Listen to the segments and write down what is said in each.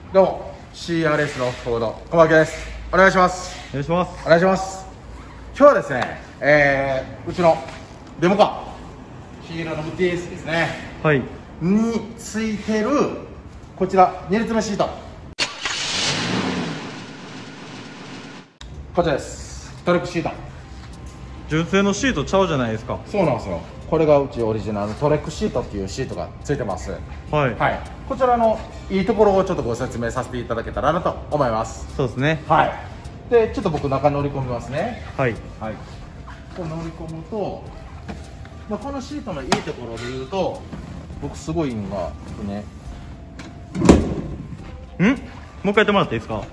どうも CRS のオフロード小牧です。お願いします。 お願いします。 お願いします。今日はですね、うちのデモカー黄色の TS ですね、 はい、 についてるこちら2列目シート、こちらです。トレックシート、 純正のシートちゃうじゃないですか。 そうなんですよ。これがうちオリジナルトレックシートっていうシートがついてます。 はい、 はい、こちらのいいところをちょっとご説明させていただけたらなと思います。 そうですね。 はい。でちょっと僕中乗り込みますね。 はい、 はい。こう乗り込むと、このシートのいいところで言うと、僕すごいのがね、 もう一回やってもらっていいですか。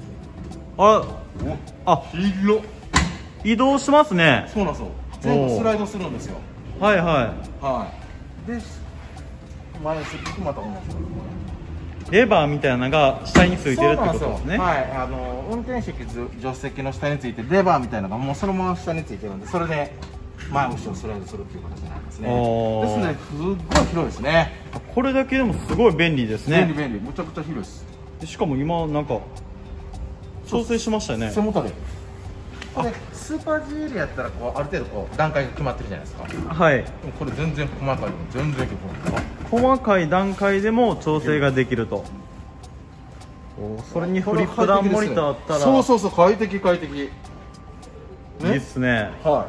広っ、移動しますね。 そうなんですよ。全部スライドするんですよ。 はいはい。 はい。で前席また同じレバーみたいなのが下についてるってことですね。 はい、運転席、助手席の下についてレバーみたいなのがもうそのまま下についてるんで、それで前後ろスライドするっていう形になりますね。ですのですっごい広いですね。 これだけでもすごい便利ですね。 便利、むちゃくちゃ広いです。 しかも今なんか調整しましたよね。 背もたれこれスーパー G エリアやったらこうある程度こう段階が決まってるじゃないですか。はい。これ全然細かい、全然細かい段階でも調整ができると。それにフリップダウンモニターあったら、 そう快適、ね、 いいっすね。はい。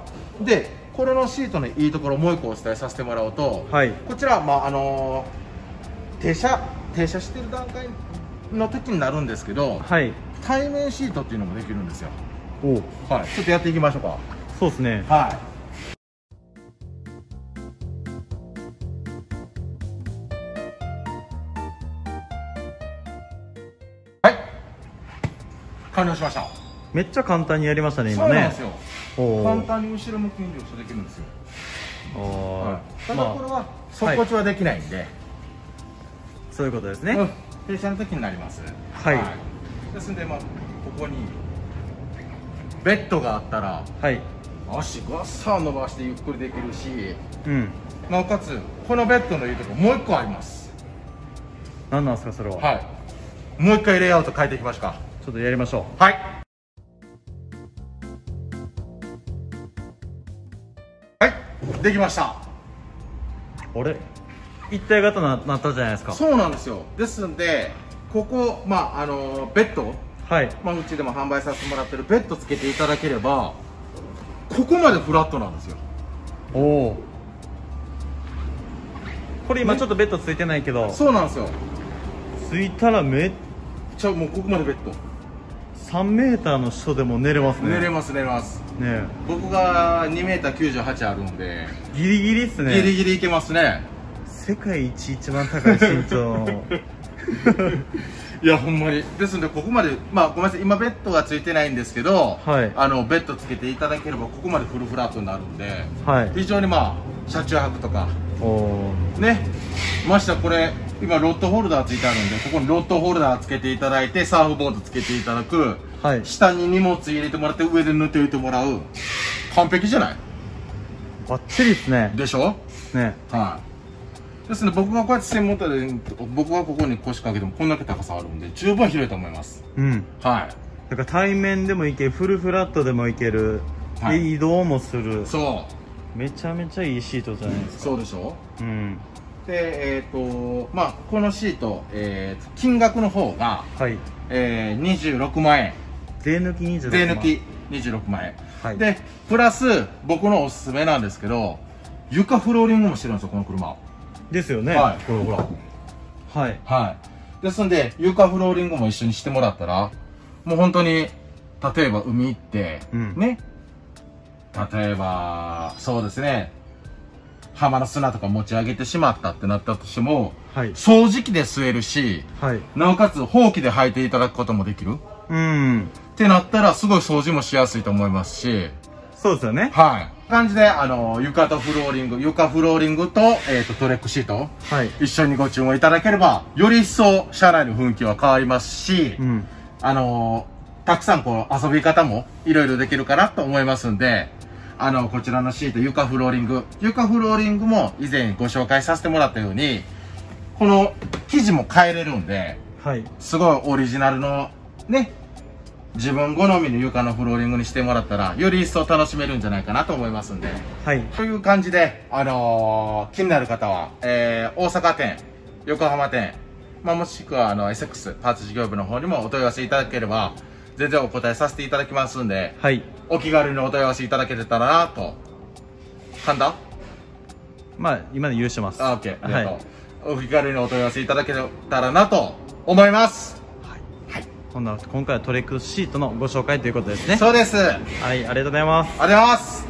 でこれのシートのいいところをもう一個お伝えさせてもらうと、はい、こちら停車してる段階の時になるんですけど、はい、対面シートっていうのもできるんですよ。はい、ちょっとやっていきましょうか。 そうですね。 はい。はい。完了しました。 めっちゃ簡単にやりましたね、今ね。 そうなんですよ。簡単に後ろ向きに乗車できるんですよ。はい、ただこれは底地はできないんで、 そういうことですね。 停車の時になります。 はい。 ですんでここにベッドがあったら、はい、足ガッサー伸ばしてゆっくりできるし、なおかつこのベッドのいいとこもう一個あります。 何なんですかそれは。はい。 もう一回レイアウト変えていきましょうか。 ちょっとやりましょう。 はい。はい、できました。 あれ、一体型になったじゃないですか。 そうなんですよ。ですんでここベッド、はい、うちでも販売させてもらってるベッドつけていただければここまでフラットなんですよ。 おお。これ今ちょっとベッドついてないけど、 そうなんですよ。 ついたらめっちゃもうここまでベッド 3メーターの人でも寝れますね。寝れますね。僕が2メーター98あるんでギリギリっすね。 ギリギリいけますね。 世界一番高い身長いやほんまに。ですのでここまでごめんなさい、今ベッドがついてないんですけど、はい、ベッドつけていただければここまでフルフラットになるんで、はい、非常に車中泊とかね、ましてこれ今ロッドホルダーついてあるんで、ここにロッドホルダーつけていただいてサーフボードつけていただく、はい、下に荷物入れてもらって上で塗っておいてもらう、完璧じゃない。 バッチリですね。 でしょね。はい。ですので僕がこうやって専門店で僕がここに腰掛けてもこんだけ高さあるんで十分広いと思います。はい。 だから対面でもいける、フルフラットでもいける、はい、移動もする。そう。めちゃめちゃいいシートじゃないですか。 そうでしょ。でこのシート、金額の方が、はい、26万円。 税抜き26万円。 税抜き26万円。はい。でプラス僕のおすすめなんですけど、床フローリングもしてるんですよこの車。 ですよね。 はい、ほら。はいはい。ですんで床フローリングも一緒にしてもらったら、もう本当に例えば海行って、ね、例えばそうですね、浜の砂とか持ち上げてしまったってなったとしても、はい、掃除機で吸えるし、はい、なおかつほうきで履いていただくこともできる。ってなったらすごい掃除もしやすいと思いますし。 そうですよね。 はい。感じで床とフローリング、床フローリングとトレックシート、はい、一緒にご注文いただければより一層車内の雰囲気は変わりますし、たくさん遊び方もいろいろできるかなと思いますんで、こちらのシート床フローリングも以前ご紹介させてもらったようにこの生地も変えれるんで、 はい、 すごいオリジナルのね、自分好みの床のフローリングにしてもらったら、より一層楽しめるんじゃないかなと思いますんで。 はい。 という感じで、気になる方は、大阪店、横浜店、まあ、もしくは、SX パーツ事業部の方にもお問い合わせいただければ、全然お答えさせていただきますんで、 はい。 お気軽にお問い合わせいただけたらなと。簡単？ まあ、今で許してます。 あ、OK。ありがとう。はい、お気軽にお問い合わせいただけたらなと思います。 今回はトレックシートのご紹介ということですね。 そうです。 はい、ありがとうございます。 ありがとうございます。